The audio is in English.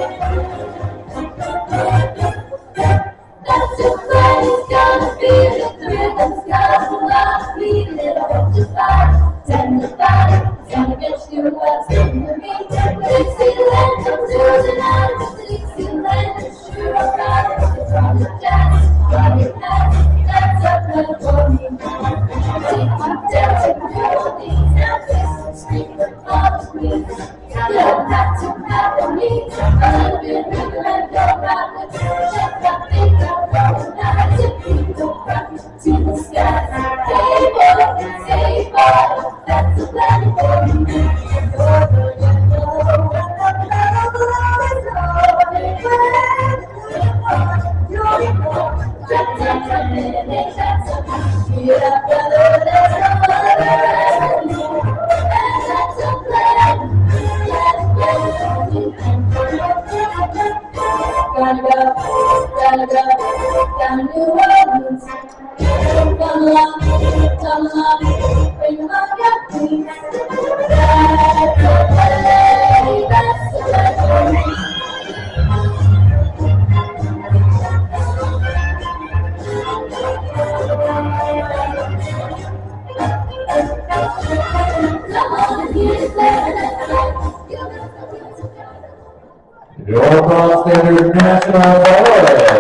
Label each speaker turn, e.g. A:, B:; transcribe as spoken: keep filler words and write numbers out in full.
A: That's your plan, it's gonna be the thrill that's gonna love me. Little to fight, ten to five, it's gonna get you what's in the meat. Dixieland, come to the night, Dixieland, it's sure alright. It's on the jazz, on your head, that's a plan for me. Take my dancing melodies, now this is street for all the queens. You don't have to have a need, a little bit bigger and go round the check that thing out. To the sky, hey boy, hey boy, that's a plan for me. Gotta go, gotta go, down New Orleans. Come along, come along, bring along your queens. That's a play, that's a play for me. Come on, here's that.
B: Your Cross Standard National Ballet.